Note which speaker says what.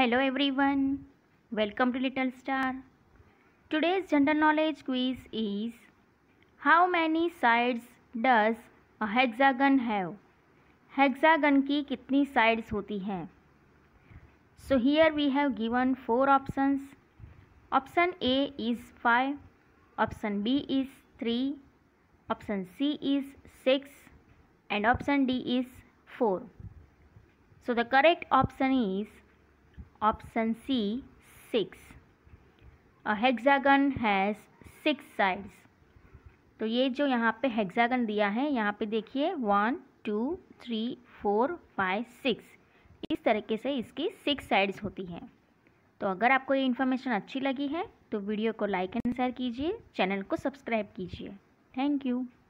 Speaker 1: Hello everyone, welcome to Little Star. Today's general knowledge quiz is how many sides does a hexagon have? Hexagon की कितनी sides होती हैं? So here we have given 4 options. Option A is 5, option B is 3, option C is 6 and option D is 4. So the correct option is option C, 6. A hexagon has 6 sides. तो ये जो यहाँ पे hexagon दिया है, यहाँ पे देखिए 1 2 3 4 5 6, इस तरीके से इसकी 6 साइड्स होती हैं। तो अगर आपको ये इन्फॉर्मेशन अच्छी लगी है तो वीडियो को लाइक एंड शेयर कीजिए, चैनल को सब्सक्राइब कीजिए। Thank you.